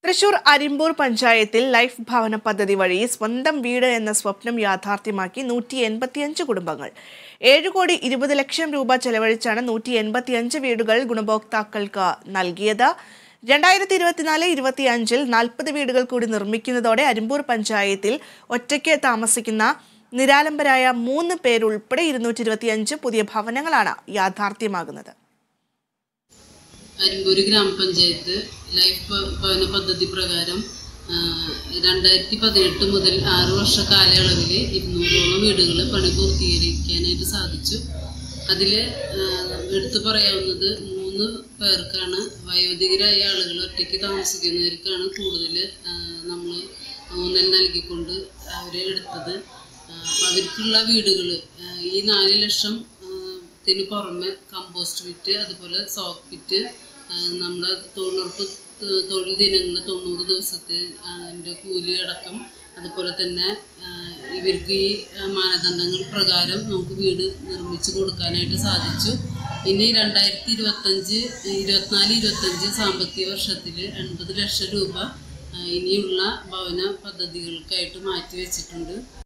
തൃശൂർ അരിമ്പൂർ പഞ്ചായത്തിൽ ലൈഫ് ഭവന പദ്ധതി വഴി സ്വന്തം വീട് എന്ന സ്വപ്നം യാഥാർത്ഥ്യമാക്കി 185 കുടുംബങ്ങൾ 7,20,00,000 രൂപ ചെലവഴിച്ചാണ് 185 വീടുകൾ ഗുണഭോക്താക്കൾക്ക് നൽകിയത്. 2024-25 40 വീടുകൾ കൂടി നിർമ്മിക്കുന്നതോടെ അരിമ്പൂർ പഞ്ചായത്തിൽ ഒറ്റയ്ക്ക് താമസിക്കുന്ന നിരാലംബരായ 3 പേരുൾപ്പെടെ 225 പുതിയ ഭവനങ്ങളാണ് യാഥാർത്ഥ്യമാകുന്നത്. അരിമ്പൂർ ഗ്രാമപഞ്ചായത്ത് ലൈഫ് ഭവന പദ്ധതി പ്രകാരം 2018 മുതൽ 6 വർഷ കാലയളവിൽ 200ഓളം വീടുകൾ പണി പൂർത്തീകരിക്കാനായിട്ട് സാധിച്ചു. അതിൽ എടുത്തു പറയാവുന്നത് 3 പേർക്കാണ്. വയോധികരായ ആളുകൾ ഒറ്റയ്ക്ക് താമസിക്കുന്നവർക്കാണ് കൂടുതൽ നമ്മൾ ഊന്നൽ നൽകിക്കൊണ്ട് അവരെ എടുത്തത്. അപ്പോൾ അവർക്കുള്ള വീടുകൾ ഈ 4 ലക്ഷം ത്തിന് പുറമെ കമ്പോസ്റ്റ് പിറ്റ്, അതുപോലെ സോക്ക് പിറ്റ്, നമ്മുടെ തൊഴിലുറപ്പ് തൊഴിൽ ദിനങ്ങൾ 90 ദിവസത്തെ അതിൻ്റെ കൂലി അടക്കം, അതുപോലെ തന്നെ ഇവർക്ക് ഈ മാനദണ്ഡങ്ങൾ പ്രകാരം നമുക്ക് വീട് നിർമ്മിച്ചു കൊടുക്കാനായിട്ട് സാധിച്ചു. ഇനി 2024-25 സാമ്പത്തിക വർഷത്തിൽ 80 ലക്ഷം രൂപ ഇനിയുള്ള ഭവന പദ്ധതികൾക്കായിട്ട് മാറ്റി വെച്ചിട്ടുണ്ട്.